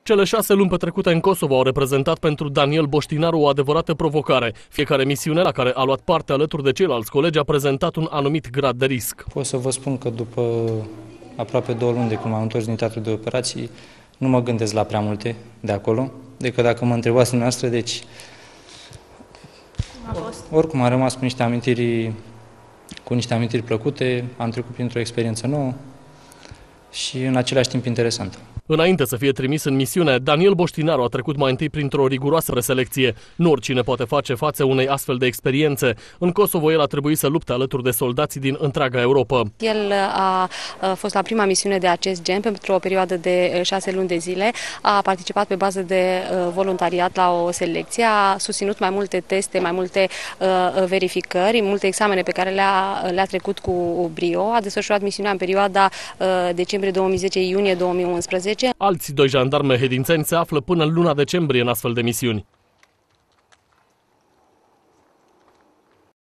Cele 6 luni petrecute în Kosovo au reprezentat pentru Daniel Boștinaru o adevărată provocare. Fiecare misiune la care a luat parte alături de ceilalți colegi a prezentat un anumit grad de risc. Pot să vă spun că după aproape 2 luni de când m-am întors din teatrul de operații, nu mă gândesc la prea multe de acolo, decât dacă mă întrebați dumneavoastră, deci oricum am rămas cu niște amintiri plăcute, am trecut printr-o experiență nouă și în același timp interesantă. Înainte să fie trimis în misiune, Daniel Boștinaru a trecut mai întâi printr-o riguroasă preselecție. Nu oricine poate face față unei astfel de experiențe. În Kosovo el a trebuit să lupte alături de soldații din întreaga Europa. El a fost la prima misiune de acest gen pentru o perioadă de 6 luni de zile. A participat pe bază de voluntariat la o selecție, a susținut mai multe teste, mai multe verificări, multe examene pe care le-a trecut cu brio. A desfășurat misiunea în perioada decembrie 2010-iunie 2011. Alți 2 jandarmi mehedințeni se află până în luna decembrie în astfel de misiuni.